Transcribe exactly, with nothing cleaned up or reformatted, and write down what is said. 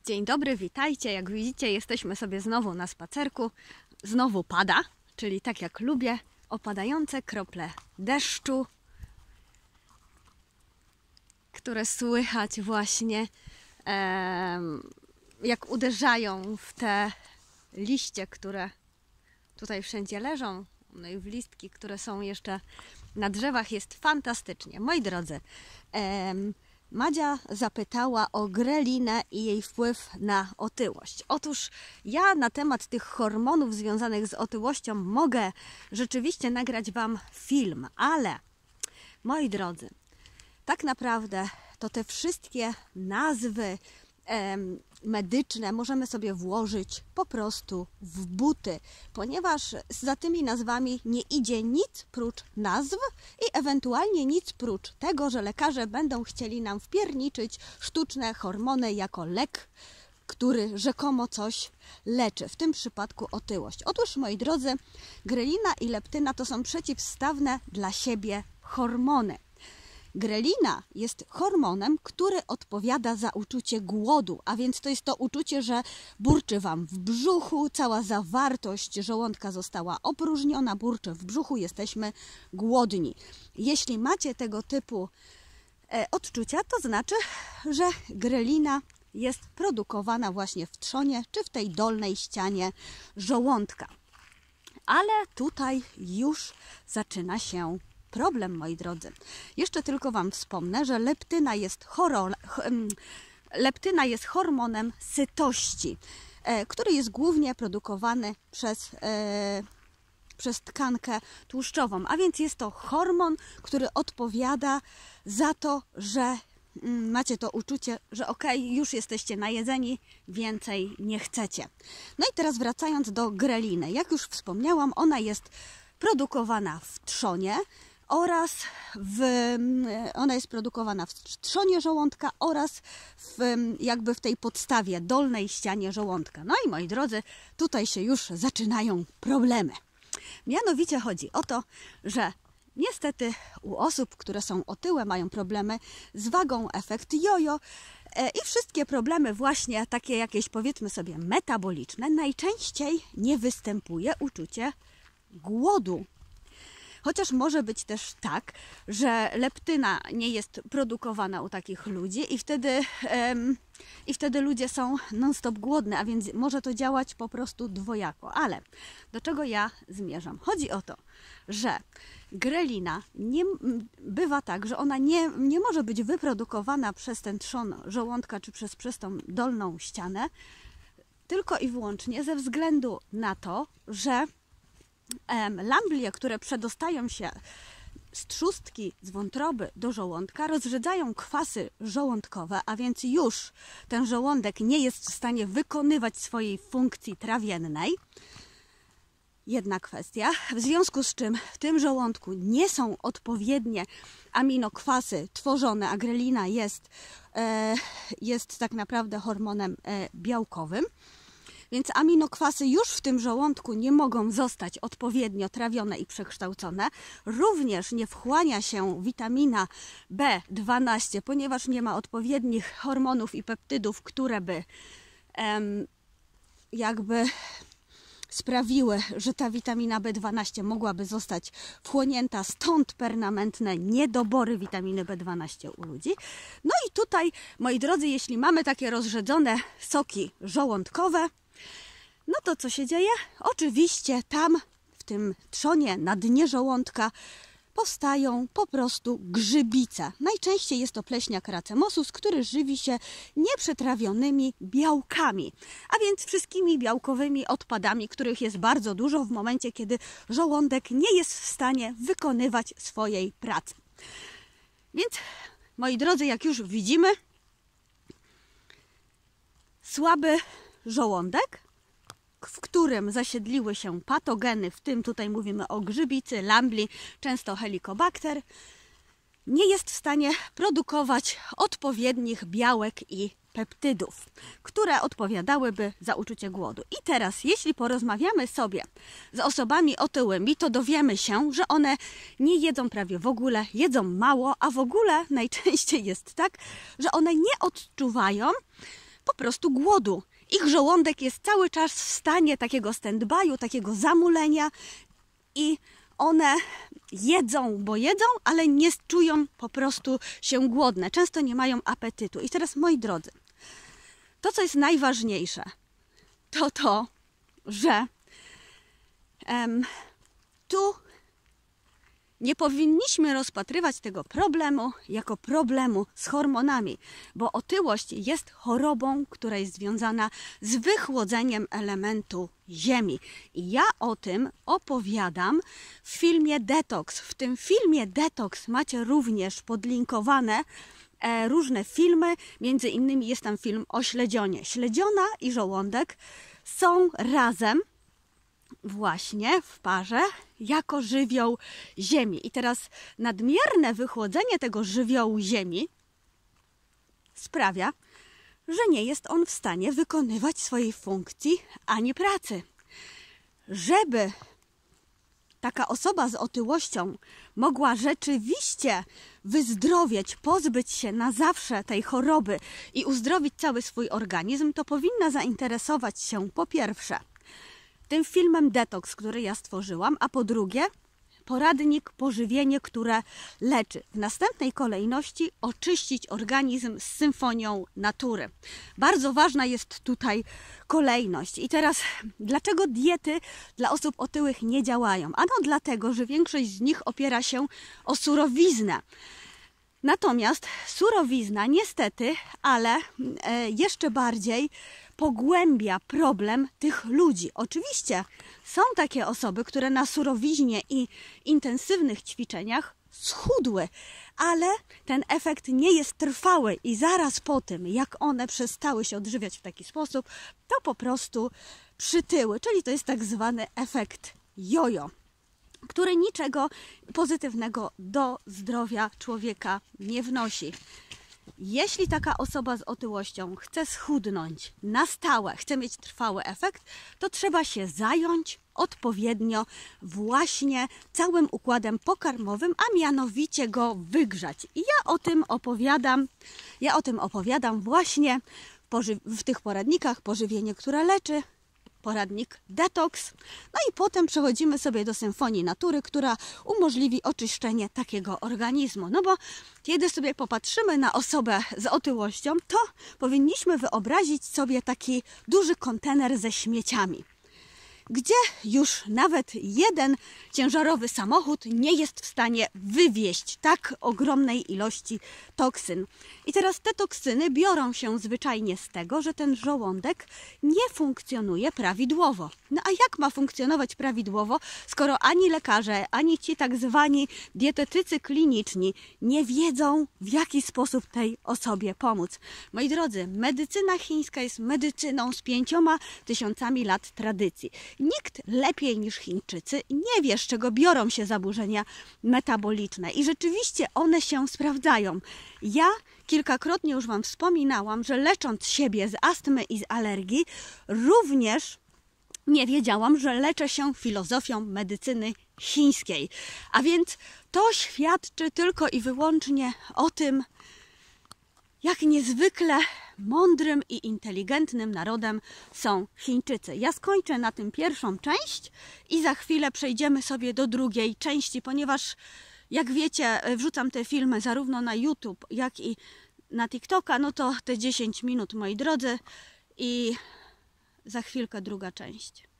Dzień dobry, witajcie. Jak widzicie, jesteśmy sobie znowu na spacerku. Znowu pada, czyli tak jak lubię, opadające krople deszczu, które słychać właśnie e, jak uderzają w te liście, które tutaj wszędzie leżą, no i w listki, które są jeszcze na drzewach. Jest fantastycznie. Moi drodzy, e, Madzia zapytała o grelinę i jej wpływ na otyłość. Otóż ja na temat tych hormonów związanych z otyłością mogę rzeczywiście nagrać Wam film, ale moi drodzy, tak naprawdę to te wszystkie nazwy em, medyczne możemy sobie włożyć po prostu w buty, ponieważ za tymi nazwami nie idzie nic prócz nazw i ewentualnie nic prócz tego, że lekarze będą chcieli nam wpierniczyć sztuczne hormony jako lek, który rzekomo coś leczy, w tym przypadku otyłość. Otóż, moi drodzy, grelina i leptyna to są przeciwstawne dla siebie hormony. Grelina jest hormonem, który odpowiada za uczucie głodu, a więc to jest to uczucie, że burczy Wam w brzuchu, cała zawartość żołądka została opróżniona, burczy w brzuchu, jesteśmy głodni. Jeśli macie tego typu e, odczucia, to znaczy, że grelina jest produkowana właśnie w trzonie czy w tej dolnej ścianie żołądka. Ale tutaj już zaczyna się problem, moi drodzy. Jeszcze tylko Wam wspomnę, że leptyna jest, choro, leptyna jest hormonem sytości, e, który jest głównie produkowany przez, e, przez tkankę tłuszczową. A więc jest to hormon, który odpowiada za to, że mm, macie to uczucie, że ok, już jesteście najedzeni, więcej nie chcecie. No i teraz wracając do greliny. Jak już wspomniałam, ona jest produkowana w trzonie, oraz w, ona jest produkowana w trzonie żołądka oraz w, jakby w tej podstawie, dolnej ścianie żołądka. No i moi drodzy, tutaj się już zaczynają problemy. Mianowicie chodzi o to, że niestety u osób, które są otyłe, mają problemy z wagą, efekt jojo i wszystkie problemy właśnie takie jakieś, powiedzmy sobie, metaboliczne, najczęściej nie występuje uczucie głodu. Chociaż może być też tak, że leptyna nie jest produkowana u takich ludzi i wtedy, um, i wtedy ludzie są non-stop głodni, a więc może to działać po prostu dwojako. Ale do czego ja zmierzam? Chodzi o to, że grelina nie, bywa tak, że ona nie, nie może być wyprodukowana przez ten trzon żołądka czy przez, przez tą dolną ścianę, tylko i wyłącznie ze względu na to, że lamblie, które przedostają się z trzustki, z wątroby do żołądka, rozrzedzają kwasy żołądkowe, a więc już ten żołądek nie jest w stanie wykonywać swojej funkcji trawiennej. Jedna kwestia, w związku z czym w tym żołądku nie są odpowiednie aminokwasy tworzone, a grelina jest, e, jest tak naprawdę hormonem e, białkowym. Więc aminokwasy już w tym żołądku nie mogą zostać odpowiednio trawione i przekształcone. Również nie wchłania się witamina B dwanaście, ponieważ nie ma odpowiednich hormonów i peptydów, które by em, jakby sprawiły, że ta witamina B dwanaście mogłaby zostać wchłonięta, stąd permanentne niedobory witaminy B dwanaście u ludzi. No i tutaj, moi drodzy, jeśli mamy takie rozrzedzone soki żołądkowe, no to co się dzieje? Oczywiście tam, w tym trzonie, na dnie żołądka powstają po prostu grzybice. Najczęściej jest to pleśniak racemosus, który żywi się nieprzetrawionymi białkami, a więc wszystkimi białkowymi odpadami, których jest bardzo dużo w momencie, kiedy żołądek nie jest w stanie wykonywać swojej pracy. Więc, moi drodzy, jak już widzimy, słaby żołądek, w którym zasiedliły się patogeny, w tym tutaj mówimy o grzybicy, lambli, często helicobacter, nie jest w stanie produkować odpowiednich białek i peptydów, które odpowiadałyby za uczucie głodu. I teraz, jeśli porozmawiamy sobie z osobami otyłymi, to dowiemy się, że one nie jedzą prawie w ogóle, jedzą mało, a w ogóle najczęściej jest tak, że one nie odczuwają po prostu głodu. Ich żołądek jest cały czas w stanie takiego stand-by'u, takiego zamulenia i one jedzą, bo jedzą, ale nie czują po prostu się głodne. Często nie mają apetytu. I teraz, moi drodzy, to, co jest najważniejsze, to to, że em, tu nie powinniśmy rozpatrywać tego problemu jako problemu z hormonami, bo otyłość jest chorobą, która jest związana z wychłodzeniem elementu ziemi. I ja o tym opowiadam w filmie Detox. W tym filmie Detox macie również podlinkowane e, różne filmy, między innymi jest tam film o śledzionie. Śledziona i żołądek są razem właśnie w parze jako żywioł ziemi. I teraz nadmierne wychłodzenie tego żywiołu ziemi sprawia, że nie jest on w stanie wykonywać swojej funkcji ani pracy. Żeby taka osoba z otyłością mogła rzeczywiście wyzdrowieć, pozbyć się na zawsze tej choroby i uzdrowić cały swój organizm, to powinna zainteresować się po pierwsze tym filmem Detox, który ja stworzyłam, a po drugie poradnik pożywienie, które leczy. W następnej kolejności oczyścić organizm z symfonią natury. Bardzo ważna jest tutaj kolejność. I teraz, dlaczego diety dla osób otyłych nie działają? Ano dlatego, że większość z nich opiera się o surowiznę. Natomiast surowizna niestety, ale jeszcze bardziej pogłębia problem tych ludzi. Oczywiście są takie osoby, które na surowiźnie i intensywnych ćwiczeniach schudły, ale ten efekt nie jest trwały i zaraz po tym, jak one przestały się odżywiać w taki sposób, to po prostu przytyły, czyli to jest tak zwany efekt jojo, który niczego pozytywnego do zdrowia człowieka nie wnosi. Jeśli taka osoba z otyłością chce schudnąć na stałe, chce mieć trwały efekt, to trzeba się zająć odpowiednio właśnie całym układem pokarmowym, a mianowicie go wygrzać. I ja o tym opowiadam, ja o tym opowiadam właśnie w tych poradnikach Pożywienie, które leczy, poradnik Detox. No i potem przechodzimy sobie do symfonii natury, która umożliwi oczyszczenie takiego organizmu. No bo kiedy sobie popatrzymy na osobę z otyłością, to powinniśmy wyobrazić sobie taki duży kontener ze śmieciami, gdzie już nawet jeden ciężarowy samochód nie jest w stanie wywieźć tak ogromnej ilości toksyn. I teraz te toksyny biorą się zwyczajnie z tego, że ten żołądek nie funkcjonuje prawidłowo. No a jak ma funkcjonować prawidłowo, skoro ani lekarze, ani ci tak zwani dietetycy kliniczni nie wiedzą, w jaki sposób tej osobie pomóc? Moi drodzy, medycyna chińska jest medycyną z pięcioma tysiącami lat tradycji. Nikt lepiej niż Chińczycy nie wie, z czego biorą się zaburzenia metaboliczne i rzeczywiście one się sprawdzają. Ja kilkakrotnie już Wam wspominałam, że lecząc siebie z astmy i z alergii, również nie wiedziałam, że leczę się filozofią medycyny chińskiej. A więc to świadczy tylko i wyłącznie o tym, jak niezwykle mądrym i inteligentnym narodem są Chińczycy. Ja skończę na tym pierwszą część i za chwilę przejdziemy sobie do drugiej części, ponieważ jak wiecie, wrzucam te filmy zarówno na YouTube, jak i na TikToka, no to te dziesięć minut, moi drodzy, i za chwilkę druga część.